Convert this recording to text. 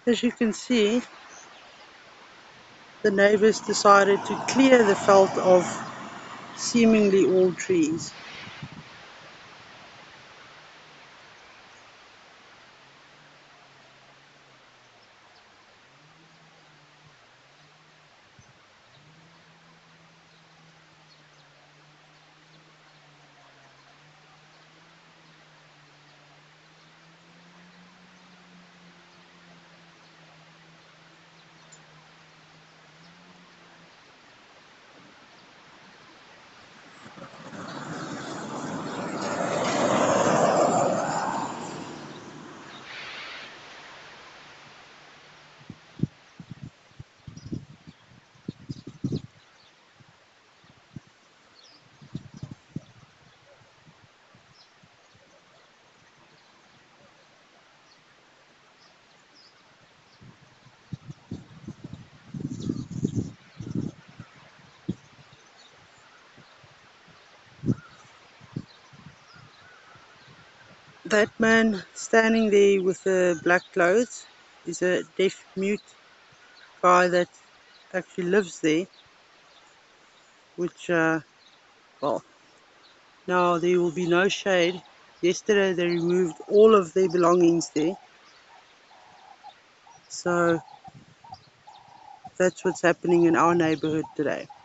As you can see, the neighbours decided to clear the veld of seemingly all trees. That man standing there with the black clothes is a deaf mute guy that actually lives there, which, well, now there will be no shade. Yesterday they removed all of their belongings there, so that's what's happening in our neighborhood today.